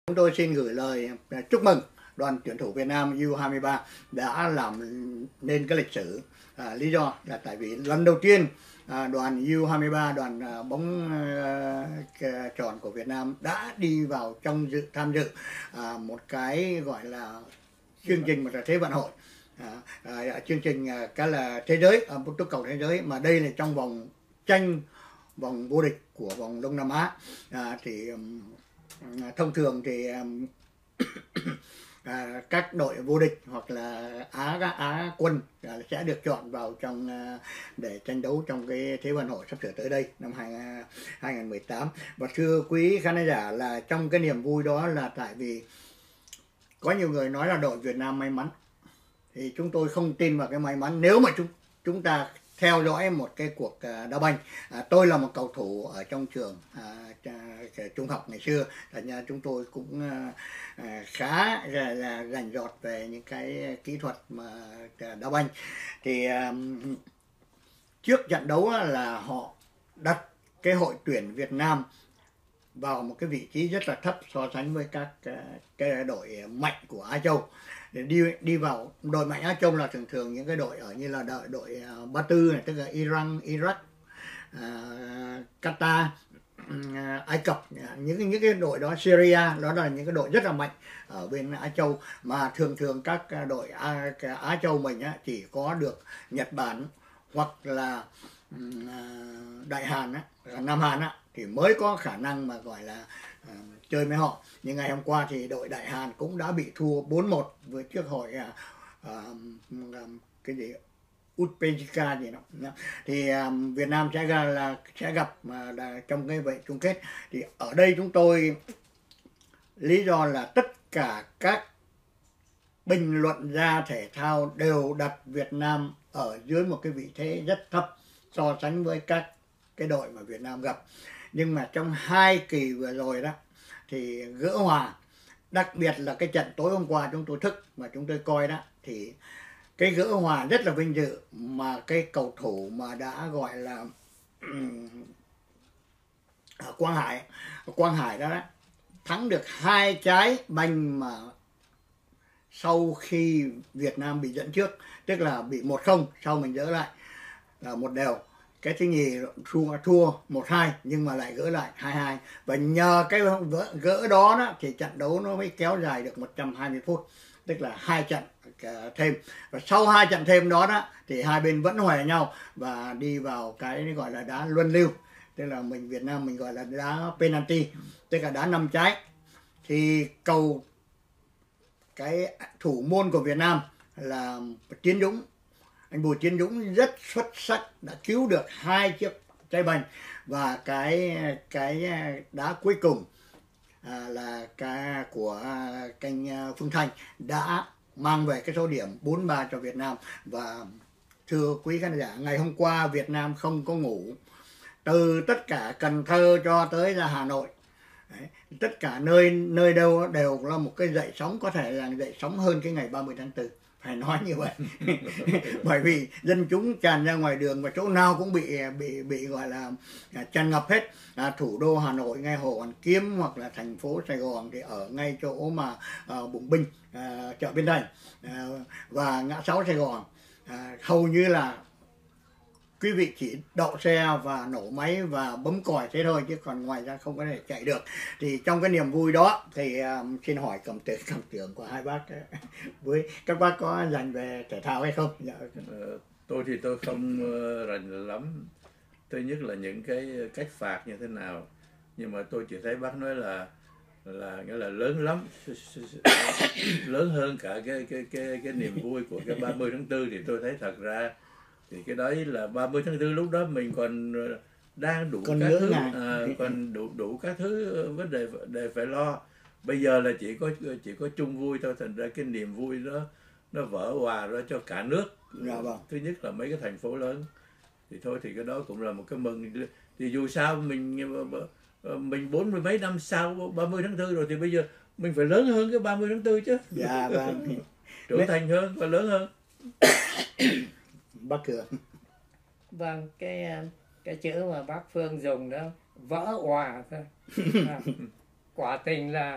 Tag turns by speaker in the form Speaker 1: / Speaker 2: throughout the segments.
Speaker 1: Chúng tôi xin gửi lời chúc mừng đoàn tuyển thủ Việt Nam U23 đã làm nên cái lịch sử. Lý do là tại vì lần đầu tiên đoàn U23, đoàn bóng tròn của Việt Nam đã đi vào tham dự một cái gọi là chương trình một là Thế vận hội, chương trình cái là thế giới, một túc cầu thế giới, mà đây là trong vòng vô địch của vòng Đông Nam Á. Thông thường thì các đội vô địch hoặc là Á quân sẽ được chọn vào trong để tranh đấu trong cái Thế vận hội sắp sửa tới đây năm 2018. Và thưa quý khán giả, là trong cái niềm vui đó là tại vì có nhiều người nói là đội Việt Nam may mắn, thì chúng tôi không tin vào cái may mắn. Nếu mà chúng ta theo dõi một cái cuộc đá banh, tôi là một cầu thủ ở trong trường trung học ngày xưa, thành ra chúng tôi cũng khá là rành rọt về những cái kỹ thuật mà đá banh. Thì trước trận đấu là họ đặt cái hội tuyển Việt Nam vào một cái vị trí rất là thấp so sánh với các cái đội mạnh của Á Châu. Để đi vào đội mạnh Á Châu là thường những cái đội ở như là đội Ba Tư này, tức là Iran, Iraq, Qatar, Ai Cập, những cái đội đó, Syria, đó là những cái đội rất là mạnh ở bên Á Châu. Mà thường các đội Á Châu mình chỉ có được Nhật Bản hoặc là Đại Hàn, Nam Hàn thì mới có khả năng mà gọi là chơi với họ. Nhưng ngày hôm qua thì đội Đại Hàn cũng đã bị thua 4-1 với trước hội cái gì Uzbekistan gì đó. Thì Việt Nam sẽ gặp trong cái vậy chung kết. Thì ở đây chúng tôi lý do là tất cả các bình luận gia thể thao đều đặt Việt Nam ở dưới một cái vị thế rất thấp so sánh với các cái đội mà Việt Nam gặp. Nhưng mà trong 2 kỳ vừa rồi đó thì gỡ hòa, đặc biệt là cái trận tối hôm qua chúng tôi thức mà chúng tôi coi đó, thì cái gỡ hòa rất là vinh dự, mà cái cầu thủ mà đã gọi là Quang Hải đó thắng được 2 trái banh mà sau khi Việt Nam bị dẫn trước, tức là bị 1-0, sau mình gỡ lại là 1-1. Cái thứ nhì thua 1-2 nhưng mà lại gỡ lại 2-2. Và nhờ cái gỡ đó thì trận đấu nó mới kéo dài được 120 phút, tức là 2 trận thêm. Và sau 2 trận thêm đó thì hai bên vẫn hòa nhau và đi vào cái gọi là đá luân lưu, tức là Việt Nam mình gọi là đá penalty, tức là đá 5 trái. Thì cái thủ môn của Việt Nam là Tiến Dũng, anh Bùi Tiến Dũng rất xuất sắc, đã cứu được 2 chiếc trái banh. Và cái đá cuối cùng là cái của kênh Phương Thanh đã mang về cái số điểm 4-3 cho Việt Nam. Và thưa quý khán giả, ngày hôm qua Việt Nam không có ngủ, từ tất cả Cần Thơ cho tới ra Hà Nội. Đấy, tất cả nơi đâu đều là một cái dậy sóng, có thể là dậy sóng hơn cái ngày 30 tháng 4, phải nói như vậy. Bởi vì dân chúng tràn ra ngoài đường và chỗ nào cũng bị gọi là tràn ngập hết. Thủ đô Hà Nội ngay Hồ Hoàn Kiếm, hoặc là thành phố Sài Gòn thì ở ngay chỗ mà Bùng Binh, chợ Bến Thành và ngã 6 Sài Gòn, hầu như là quý vị chỉ đậu xe và nổ máy và bấm còi thế thôi, chứ còn ngoài ra không có thể chạy được. Thì trong cái niềm vui đó thì xin hỏi cảm tưởng của hai bác với các bác có dành về thể thao hay không? Dạ.
Speaker 2: Tôi thì tôi không rành lắm. Thứ nhất là những cái cách phạt như thế nào, nhưng mà tôi chỉ thấy bác nói là nghĩa là lớn lắm, lớn hơn cả cái niềm vui của cái 30 tháng 4. Thì tôi thấy thật ra thì cái đấy là 30 tháng 4 lúc đó mình còn đang đủ các thứ, còn đủ các thứ vấn đề phải lo. Bây giờ là chỉ có chung vui thôi, thành ra cái niềm vui đó nó vỡ hòa ra cho cả nước. Thứ nhất là mấy cái thành phố lớn, thì thôi thì cái đó cũng là một cái mừng. Thì dù sao mình 40 mấy năm sau 30 tháng 4 rồi, thì bây giờ mình phải lớn hơn cái 30 tháng 4 chứ.
Speaker 1: Dạ vâng.
Speaker 2: Trưởng thành hơn và lớn hơn.
Speaker 1: Bác Cường.
Speaker 3: Vâng, cái chữ mà bác Phương dùng đó, vỡ òa thôi. Quả tình là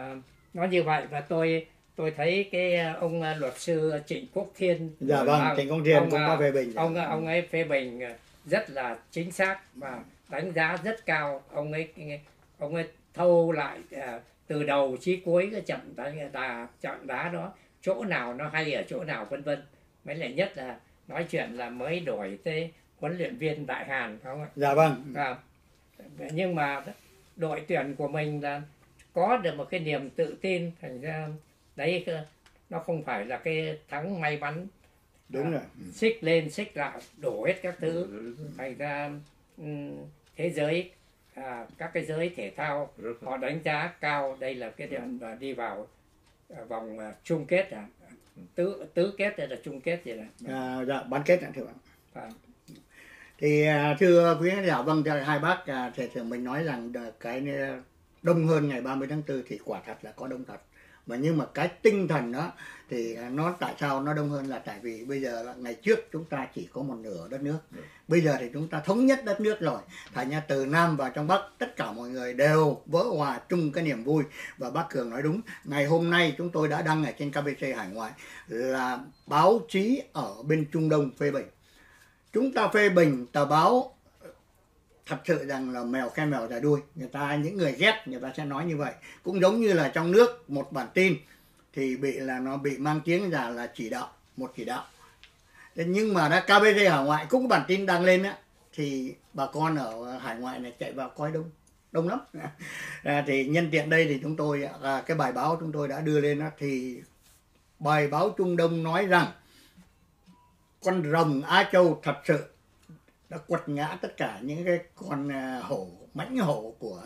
Speaker 3: nó như vậy. Và tôi thấy cái ông luật sư Trịnh Quốc Thiên,
Speaker 1: Dạ vâng, Trịnh Quốc Thiên cũng có phê bình.
Speaker 3: Ông ấy phê bình rất là chính xác và đánh giá rất cao. Ông ấy thâu lại từ đầu chí cuối cái trận đá đó, chỗ nào nó hay ở chỗ nào, vân vân. Mấy lại nhất là nói chuyện là mới đổi tới huấn luyện viên Đại Hàn, phải không ạ?
Speaker 1: Dạ vâng.
Speaker 3: Nhưng mà đội tuyển của mình là có được một cái niềm tự tin, thành ra đấy nó không phải là cái thắng may mắn.
Speaker 1: Đúng rồi.
Speaker 3: Xích lên xích lại đổ hết các thứ. Thành ra thế giới, các cái giới thể thao họ đánh giá cao đây là cái điểm đi vào vòng chung kết, tứ kết hay là chung kết gì này.
Speaker 1: Dạ, bán kết thưa bạn. Thì thưa quý khán giả, vâng, hai bác thì mình nói rằng cái đông hơn ngày 30 tháng 4 thì quả thật là có đông thật. Nhưng mà cái tinh thần đó thì nó tại sao nó đông hơn là tại vì bây giờ là ngày trước chúng ta chỉ có một nửa đất nước. Bây giờ thì chúng ta thống nhất đất nước rồi. Thành ra từ Nam vào trong Bắc tất cả mọi người đều vỡ hòa chung cái niềm vui. Và bác Cường nói đúng. Ngày hôm nay chúng tôi đã đăng ở trên KBC Hải Ngoại là báo chí ở bên Trung Đông phê bình. Chúng ta phê bình tờ báo thật sự rằng là mèo khen mèo dài đuôi. Những người ghét người ta sẽ nói như vậy. Cũng giống như là trong nước một bản tin thì nó bị mang tiếng là một chỉ đạo. Nhưng mà đã KBC Hải Ngoại cũng có bản tin đăng lên á, thì bà con ở Hải Ngoại này chạy vào coi đông lắm. Thì nhân tiện đây thì chúng tôi cái bài báo chúng tôi đã đưa lên đó, thì bài báo Trung Đông nói rằng con rồng Á Châu thật sự đã quật ngã tất cả những cái con mãnh hổ của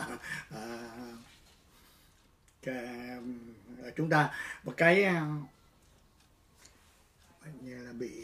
Speaker 1: chúng ta. Một cái như là bị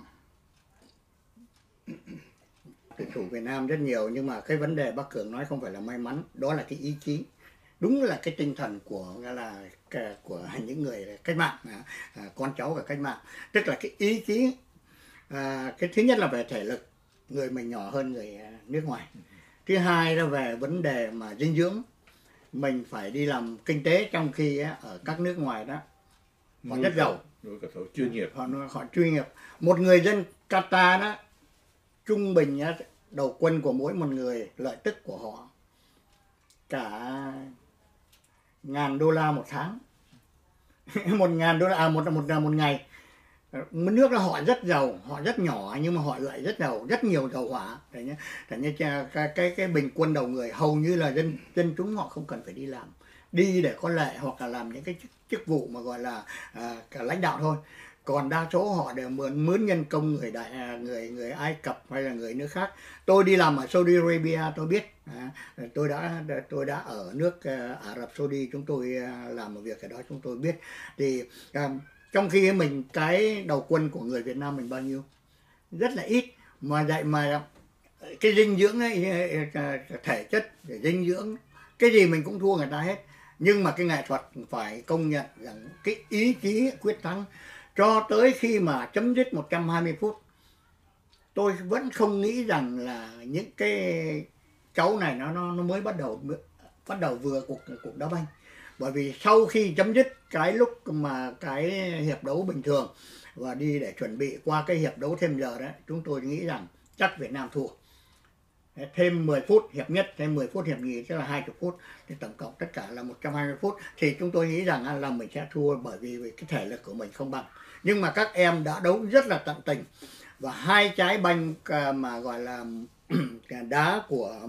Speaker 1: tuyển thủ Việt Nam rất nhiều, nhưng mà cái vấn đề bác Cường nói không phải là may mắn, đó là cái ý chí, đúng là cái tinh thần của những người cách mạng, con cháu của cách mạng, tức là cái ý chí. Cái thứ nhất là về thể lực, người mình nhỏ hơn người nước ngoài. Thứ hai là về vấn đề mà dinh dưỡng, mình phải đi làm kinh tế, trong khi ở các nước ngoài đó họ rất giàu,
Speaker 2: chuyên nghiệp,
Speaker 1: họ chuyên nghiệp. Một người dân Qatar đó trung bình đầu quân của mỗi một người, lợi tức của họ cả $1.000 một tháng. $1.000 một ngày. Nước là họ rất giàu, họ rất nhỏ nhưng mà họ lại rất giàu, rất nhiều dầu hỏa. Cái bình quân đầu người hầu như là dân chúng họ không cần phải đi làm, đi để có lệ hoặc là làm những cái chức vụ mà gọi là cả lãnh đạo thôi. Còn đa số họ đều mướn nhân công người Ai Cập hay là người nước khác. Tôi đi làm ở Saudi Arabia tôi biết, tôi đã ở nước Ả Rập Saudi, chúng tôi làm một việc ở đó chúng tôi biết. Thì trong khi mình cái đầu quân của người Việt Nam mình bao nhiêu, rất là ít, mà cái dinh dưỡng ấy, thể chất, dinh dưỡng, cái gì mình cũng thua người ta hết. Nhưng mà cái nghệ thuật phải công nhận rằng cái ý chí quyết thắng cho tới khi mà chấm dứt 120 phút. Tôi vẫn không nghĩ rằng là những cái cháu này nó mới bắt đầu vừa cuộc đá banh. Bởi vì sau khi chấm dứt cái lúc mà cái hiệp đấu bình thường và đi để chuẩn bị qua cái hiệp đấu thêm giờ đấy, chúng tôi nghĩ rằng chắc Việt Nam thua. Thêm 10 phút hiệp nhất, thêm 10 phút hiệp nhì, tức là 20 phút, thì tổng cộng tất cả là 120 phút. Thì chúng tôi nghĩ rằng là mình sẽ thua, bởi vì cái thể lực của mình không bằng. Nhưng mà các em đã đấu rất là tận tình, và hai trái banh mà gọi là đá của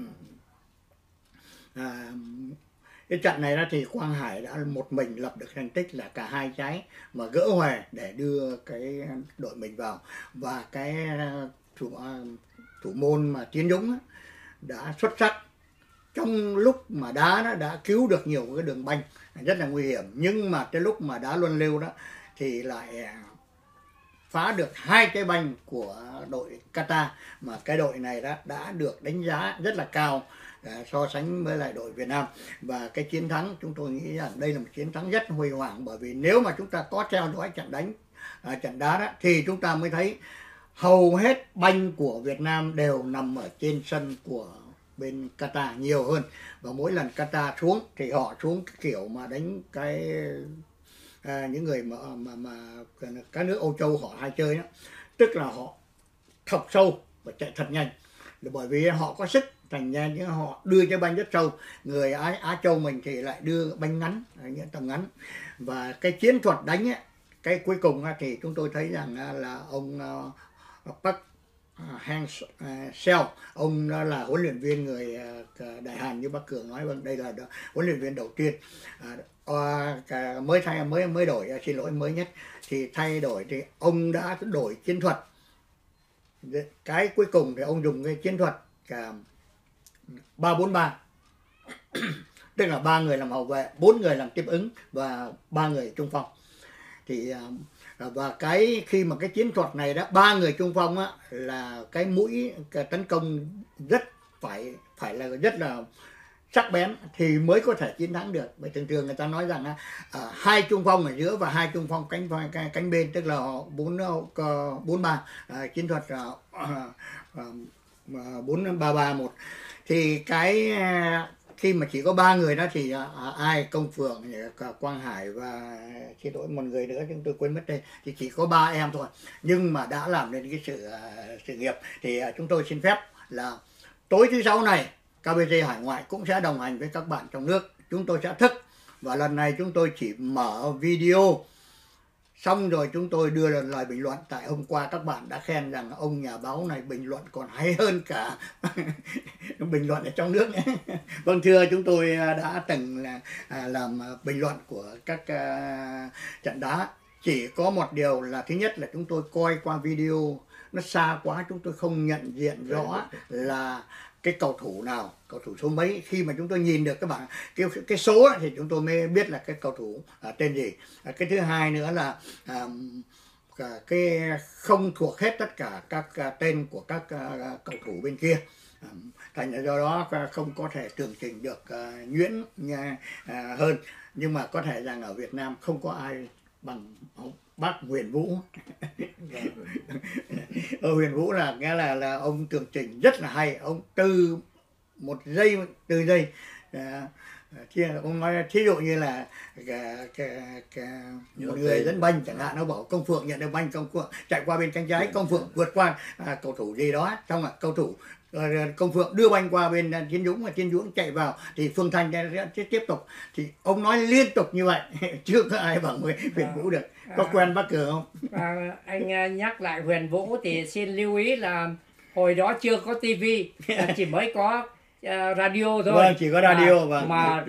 Speaker 1: cái trận này đó, thì Quang Hải đã một mình lập được thành tích là cả hai trái mà gỡ hòa để đưa cái đội mình vào. Và cái thủ môn mà Tiến Dũng đã xuất sắc, trong lúc mà đá nó đã cứu được nhiều cái đường banh rất là nguy hiểm, nhưng mà cái lúc mà đá luân lưu đó thì lại phá được hai cái banh của đội Qatar, mà cái đội này đã được đánh giá rất là cao so sánh với lại đội Việt Nam. Và cái chiến thắng chúng tôi nghĩ rằng đây là một chiến thắng rất huy hoàng, bởi vì nếu mà chúng ta có theo dõi trận đá đó thì chúng ta mới thấy hầu hết banh của Việt Nam đều nằm ở trên sân của bên Qatar nhiều hơn, và mỗi lần Qatar xuống thì họ xuống cái kiểu mà đánh cái những người mà các nước Âu Châu họ hay chơi đó, tức là họ thọc sâu và chạy thật nhanh, là bởi vì họ có sức thành ra những họ đưa cái banh rất sâu. Người Á Châu mình thì lại đưa banh ngắn, những tầm ngắn, và cái chiến thuật đánh ấy, cái cuối cùng thì chúng tôi thấy rằng là ông Park Hang-seo, ông là huấn luyện viên người Đại Hàn như bác Cường nói, vâng, đây là huấn luyện viên đầu tiên mới đổi, xin lỗi, mới nhất thì thay đổi, thì ông đã đổi chiến thuật. Cái cuối cùng thì ông dùng cái chiến thuật 3-4-3 tức là 3 người làm hậu vệ, 4 người làm tiếp ứng và 3 người trung phong. Thì và cái khi mà cái chiến thuật này đó, 3 người trung phong á, là cái mũi tấn công rất phải là rất là sắc bén thì mới có thể chiến thắng được. Bởi thường thường người ta nói rằng 2 trung phong ở giữa và 2 trung phong cánh bên, tức là 4-3, chiến thuật 4-3-3-1. Thì cái khi mà chỉ có 3 người đó thì ai, Công Phượng, Quang Hải và xin lỗi một người nữa chúng tôi quên mất đây, thì chỉ có 3 em thôi, nhưng mà đã làm nên cái sự nghiệp. Thì chúng tôi xin phép là tối thứ Sáu này KBG Hải Ngoại cũng sẽ đồng hành với các bạn trong nước. Chúng tôi sẽ thức, và lần này chúng tôi chỉ mở video xong rồi chúng tôi đưa lời bình luận. Tại hôm qua các bạn đã khen rằng ông nhà báo này bình luận còn hay hơn cả bình luận ở trong nước nhé. Vâng, thưa, chúng tôi đã từng làm bình luận của các trận đá. Chỉ có một điều là thứ nhất là chúng tôi coi qua video nó xa quá, chúng tôi không nhận diện rõ là cái cầu thủ nào, cầu thủ số mấy. Khi mà chúng tôi nhìn được các bạn cái số ấy, thì chúng tôi mới biết là cái cầu thủ tên gì. Cái thứ hai nữa là cái không thuộc hết tất cả các tên của các cầu thủ bên kia, thành ra do đó không có thể tường trình được nhuyễn hơn. Nhưng mà có thể rằng ở Việt Nam không có ai bằng bác Huyền Vũ. Ở Huyền Vũ là nghe là ông tường trình rất là hay, ông từ giây ông nói thí dụ như là một người dẫn banh chẳng hạn, nó bảo Công Phượng nhận được banh, Công Phượng chạy qua bên cánh trái, Công Phượng vượt qua cầu thủ gì đó, xong rồi cầu thủ Công Phượng đưa banh qua bên Tiến Dũng, và Tiến Dũng chạy vào thì Phương Thanh sẽ tiếp tục. Thì ông nói liên tục như vậy, chưa có ai bằng Huyền Vũ được. Có quen bác Cường không?
Speaker 3: Anh nhắc lại Huyền Vũ thì xin lưu ý là hồi đó chưa có tivi, chỉ mới có radio thôi.
Speaker 1: Vâng, chỉ có radio
Speaker 3: mà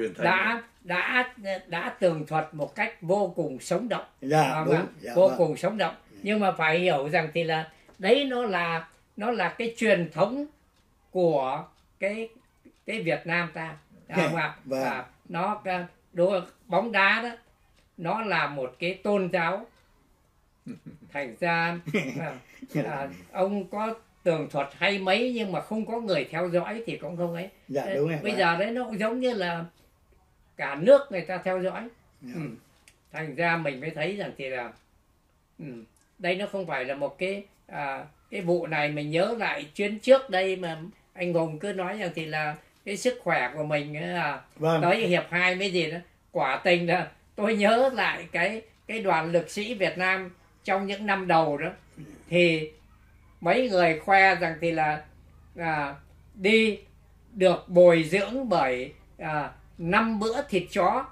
Speaker 3: đã tường thuật một cách vô cùng sống động.
Speaker 1: Dạ, đúng.
Speaker 3: Vô cùng sống động. Nhưng mà phải hiểu rằng thì là đấy nó là cái truyền thống của cái Việt Nam ta. Và nó bóng đá đó, nó là một cái tôn giáo. Thành ra ông có tường thuật hay mấy nhưng mà không có người theo dõi thì cũng không ấy.
Speaker 1: Dạ, đúng rồi.
Speaker 3: Bây giờ đấy nó cũng giống như là cả nước người ta theo dõi. Thành ra mình mới thấy rằng thì là đây nó không phải là một cái vụ này. Mình nhớ lại chuyến trước đây mà anh Hùng cứ nói rằng thì là cái sức khỏe của mình tới hiệp 2 mấy gì đó, quả tình là tôi nhớ lại cái đoàn lực sĩ Việt Nam trong những năm đầu đó, thì mấy người khoe rằng thì là đi được bồi dưỡng bởi 5 bữa thịt chó.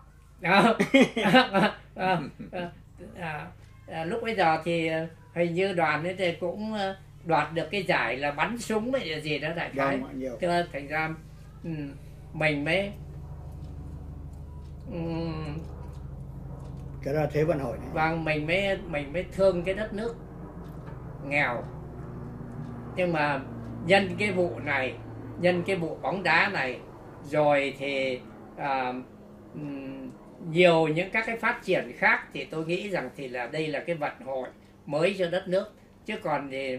Speaker 3: Lúc bây giờ thì hình như đoàn ấy thì cũng đoạt được cái giải là bắn súng hay gì đó đại khái. Thành ra mình mới
Speaker 1: cái đó là Thế vận hội này.
Speaker 3: Vâng, mình mới thương cái đất nước nghèo. Nhưng mà nhân cái vụ này, nhân cái vụ bóng đá này rồi thì nhiều những các cái phát triển khác thì tôi nghĩ rằng thì là đây là cái vận hội mới cho đất nước. Chứ còn thì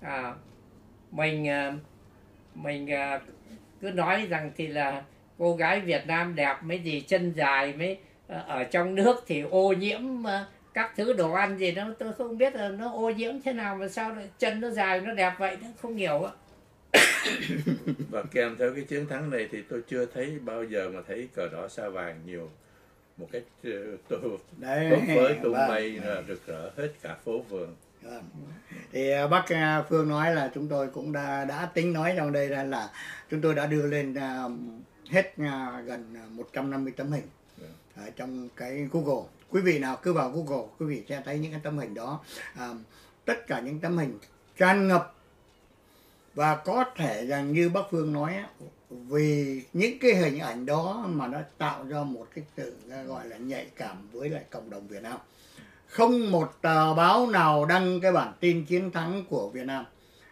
Speaker 3: mình cứ nói rằng thì là cô gái Việt Nam đẹp mấy gì, chân dài mấy, ở trong nước thì ô nhiễm các thứ đồ ăn gì đó, tôi không biết là nó ô nhiễm thế nào mà sao chân nó dài nó đẹp vậy, nó không hiểu ạ.
Speaker 2: Và kèm theo cái chiến thắng này thì tôi chưa thấy bao giờ mà thấy cờ đỏ sao vàng nhiều một cách phấp phới tung bay rực rỡ hết cả phố phường.
Speaker 1: Thì bác Phương nói là chúng tôi cũng đã tính nói trong đây là chúng tôi đã đưa lên hết gần 150 tấm hình ở trong cái Google. Quý vị nào cứ vào Google, quý vị sẽ thấy những cái tấm hình đó. Tất cả những tấm hình tràn ngập, và có thể rằng như bác Phương nói, vì những cái hình ảnh đó mà nó tạo ra một cái sự gọi là nhạy cảm với lại cộng đồng Việt Nam. Không một tờ báo nào đăng cái bản tin chiến thắng của Việt Nam.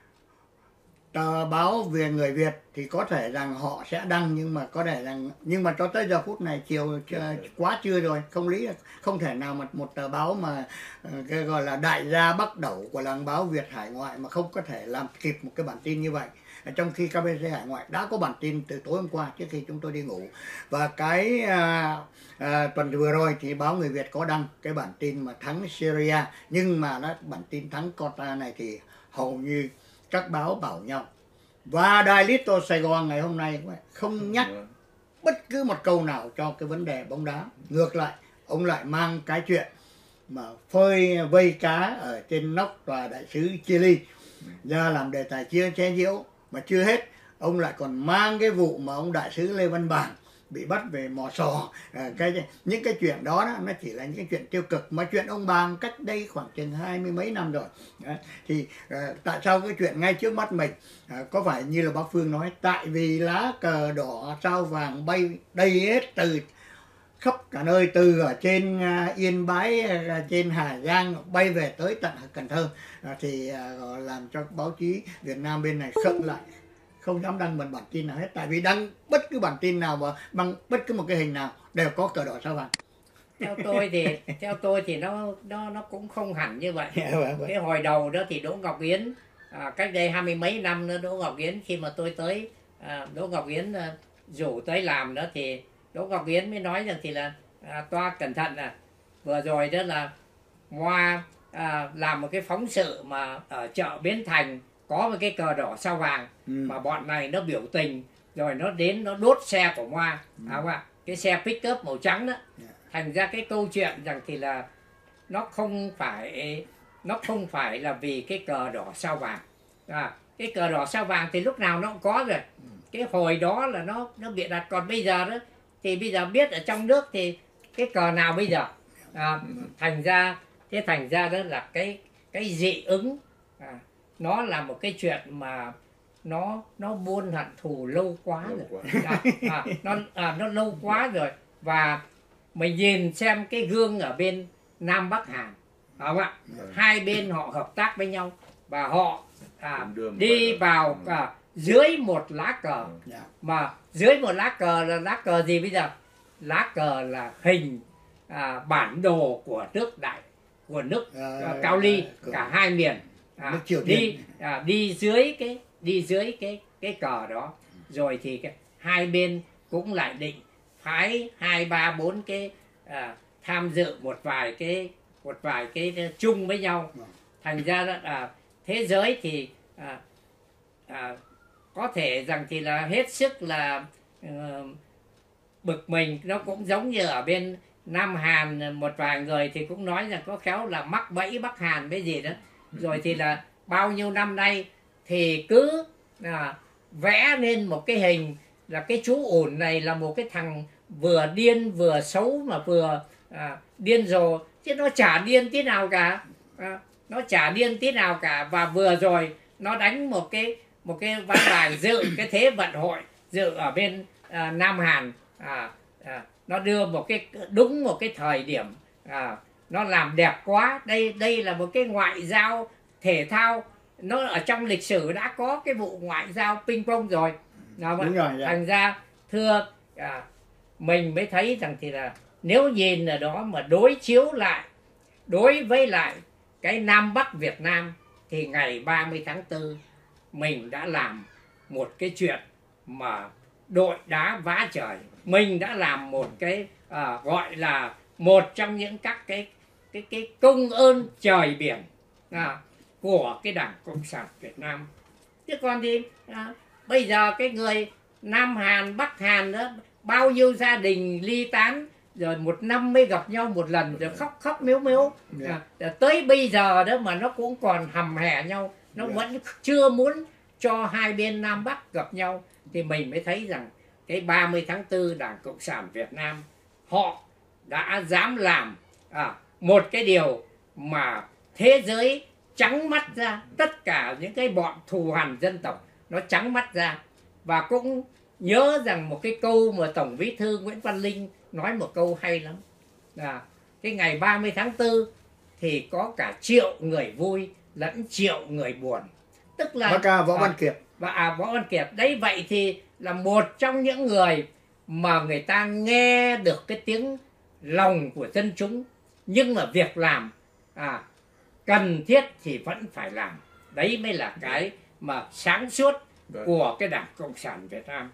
Speaker 1: Tờ báo về người Việt thì có thể rằng họ sẽ đăng, nhưng mà cho tới giờ phút này quá trưa rồi, không thể nào mà một tờ báo mà cái gọi là đại gia bắt đầu của làng báo Việt hải ngoại mà không có thể làm kịp một cái bản tin như vậy. Trong khi KBC hải ngoại đã có bản tin từ tối hôm qua trước khi chúng tôi đi ngủ. Và cái tuần vừa rồi thì báo Người Việt có đăng cái bản tin mà thắng Syria, nhưng mà bản tin thắng Qatar này thì hầu như các báo bảo nhau. Và đài Little Sài Gòn ngày hôm nay không nhắc bất cứ một câu nào cho cái vấn đề bóng đá. Ngược lại, ông lại mang cái chuyện mà vây cá ở trên nóc tòa đại sứ Chile ra làm đề tài chế giễu. Mà chưa hết, ông lại còn mang cái vụ mà ông đại sứ Lê Văn Bản bị bắt về mò sò. Những cái chuyện đó, nó chỉ là những cái chuyện tiêu cực, mà chuyện ông Bàng cách đây khoảng chừng 20 mấy năm rồi. Thì tại sao cái chuyện ngay trước mắt mình có phải như là bác Phương nói, tại vì lá cờ đỏ sao vàng bay đầy hết từ khắp cả nơi, từ ở trên Yên Bái, trên Hà Giang bay về tới tận Cần Thơ, thì làm cho báo chí Việt Nam bên này khựng lại, không dám đăng một bản tin nào hết. Tại vì đăng bất cứ bản tin nào và bằng bất cứ một cái hình nào đều có cờ đỏ sao vàng.
Speaker 3: Theo tôi thì nó cũng không hẳn như vậy. Cái hồi đầu đó thì Đỗ Ngọc Yến, cách đây 20 mấy năm nữa, Đỗ Ngọc Yến khi mà tôi tới, Đỗ Ngọc Yến rủ tới làm đó, thì Đỗ Ngọc Yến mới nói rằng thì là toa cẩn thận, vừa rồi đó là Hoa làm một cái phóng sự mà ở chợ Bến Thành có một cái cờ đỏ sao vàng, mà bọn này nó biểu tình rồi nó đến nó đốt xe của Hoa, cái xe pick-up màu trắng đó. Thành ra cái câu chuyện rằng thì là nó không phải là vì cái cờ đỏ sao vàng. Cái cờ đỏ sao vàng thì lúc nào nó cũng có rồi. Cái hồi đó là nó bịa đặt, còn bây giờ đó thì bây giờ biết ở trong nước thì cái cờ nào bây giờ. Thành ra đó là cái dị ứng, nó là một cái chuyện mà nó buôn hận thù lâu quá rồi. Nó lâu quá rồi. Và mình nhìn xem cái gương ở bên Nam Bắc Hàn, không ạ? Hai bên họ hợp tác với nhau và họ đi vào dưới một lá cờ. Mà dưới một lá cờ là lá cờ gì bây giờ? Lá cờ là hình bản đồ của nước Cao Ly, cả hai miền. Đi dưới cái cờ đó. Rồi thì hai bên cũng lại định phái 2, 3, 4 cái tham dự một vài cái chung với nhau. Thành ra là thế giới thì có thể rằng thì là hết sức là bực mình. Nó cũng giống như ở bên Nam Hàn, một vài người thì cũng nói rằng có khéo là mắc bẫy Bắc Hàn cái gì đó. Rồi thì là bao nhiêu năm nay thì cứ vẽ lên một cái hình là cái chú ổn này là một cái thằng vừa điên vừa xấu mà vừa điên rồ, chứ nó chả điên tí nào cả. Và vừa rồi nó đánh một cái văn bài dự cái thế vận hội, dự ở bên Nam Hàn, nó đưa đúng một cái thời điểm, nó làm đẹp quá. Đây là một cái ngoại giao thể thao, nó ở trong lịch sử đã có cái vụ ngoại giao ping pong rồi.
Speaker 1: Đúng rồi.
Speaker 3: Thành ra thưa mình mới thấy rằng thì là nếu nhìn ở đó mà đối chiếu lại đối với lại cái Nam Bắc Việt Nam thì ngày 30 tháng 4 mình đã làm một cái chuyện mà đội đá vá trời. Mình đã làm một cái gọi là một trong những các cái công ơn trời biển của cái Đảng Cộng sản Việt Nam. Chứ còn thì bây giờ cái người Nam Hàn, Bắc Hàn đó, bao nhiêu gia đình ly tán, rồi một năm mới gặp nhau một lần, rồi khóc khóc mếu mếu. Tới bây giờ đó mà nó cũng còn hầm hè nhau, nó vẫn chưa muốn cho hai bên Nam Bắc gặp nhau. Thì mình mới thấy rằng cái 30 tháng 4 Đảng Cộng sản Việt Nam họ đã dám làm một cái điều mà thế giới trắng mắt ra, tất cả những cái bọn thù hằn dân tộc nó trắng mắt ra. Và cũng nhớ rằng một cái câu mà Tổng Bí thư Nguyễn Văn Linh nói một câu hay lắm, cái ngày 30 tháng 4 thì có cả triệu người vui lẫn triệu người buồn. Tức là
Speaker 1: Võ Văn Kiệt.
Speaker 3: Võ Văn Kiệt đấy. Vậy thì là một trong những người mà người ta nghe được cái tiếng lòng của dân chúng, nhưng mà việc làm cần thiết thì vẫn phải làm. Đấy mới là cái mà sáng suốt của cái Đảng Cộng sản Việt Nam.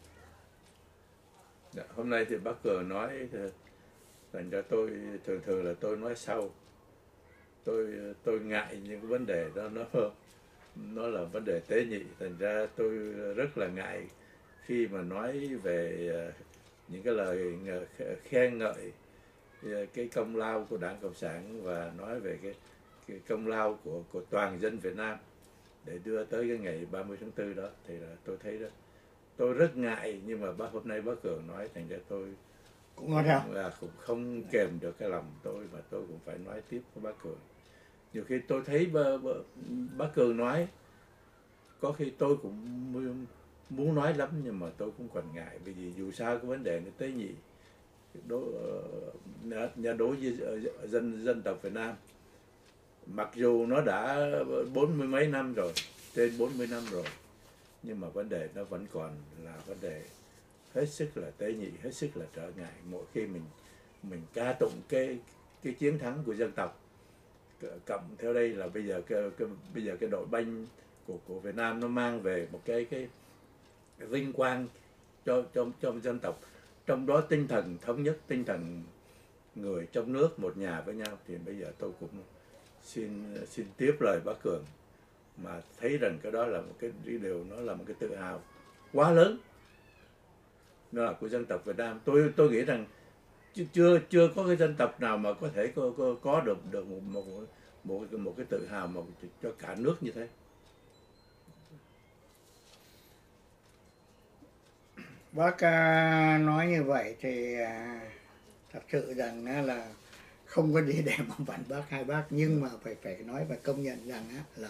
Speaker 2: Hôm nay thì bác Cường nói, thành ra tôi thường là tôi nói sau. Tôi ngại những cái vấn đề đó, nó là vấn đề tế nhị, thành ra tôi rất là ngại khi mà nói về những cái lời khen ngợi cái công lao của Đảng Cộng sản và nói về cái công lao của toàn dân Việt Nam để đưa tới cái ngày 30 tháng 4 đó. Thì là tôi thấy đó, tôi rất ngại, nhưng mà hôm nay bác Cường nói, thành ra tôi cũng không kèm được cái lòng tôi, mà tôi cũng phải nói tiếp với bác Cường. Nhiều khi tôi thấy bác Cường nói, có khi tôi cũng muốn nói lắm, nhưng mà tôi cũng còn ngại, vì dù sao cái vấn đề nó tế nhị đối với dân tộc Việt Nam. Mặc dù nó đã 40 mấy năm rồi, trên 40 năm rồi, nhưng mà vấn đề nó vẫn còn là vấn đề hết sức là tế nhị, hết sức là trở ngại. Mỗi khi mình ca tụng cái chiến thắng của dân tộc, cộng theo đây là bây giờ cái đội banh của Việt Nam nó mang về một cái vinh quang cho dân tộc, trong đó tinh thần thống nhất, tinh thần người trong nước một nhà với nhau. Thì bây giờ tôi cũng xin tiếp lời bác Cường, mà thấy rằng cái đó là một cái điều, nó là một cái tự hào quá lớn, nó là của dân tộc Việt Nam. Tôi nghĩ rằng chưa có cái dân tộc nào mà có thể có được một cái tự hào mà cho cả nước như thế.
Speaker 1: Bác nói như vậy thì thật sự rằng là không có gì để mà phản bác hai bác, nhưng mà phải nói và công nhận rằng là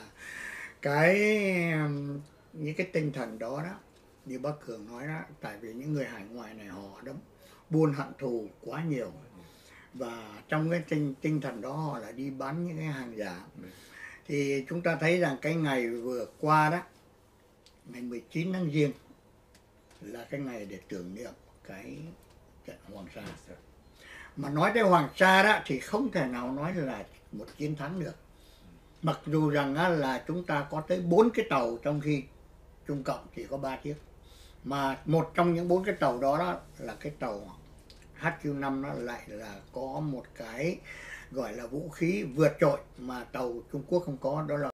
Speaker 1: những cái tinh thần đó như bác Cường nói đó, tại vì những người hải ngoại này họ đã buôn hận thù quá nhiều, và trong cái tinh thần đó họ lại đi bán những cái hàng giả. Thì chúng ta thấy rằng cái ngày vừa qua đó, ngày 19 tháng Giêng là cái ngày để tưởng niệm cái trận Hoàng Sa. Mà nói tới Hoàng Sa đó thì không thể nào nói là một chiến thắng được. Mặc dù rằng là chúng ta có tới 4 cái tàu, trong khi Trung Cộng chỉ có 3 chiếc. Mà một trong những 4 cái tàu đó là cái tàu HQ5, nó lại là có một cái gọi là vũ khí vượt trội mà tàu Trung Quốc không có, đó là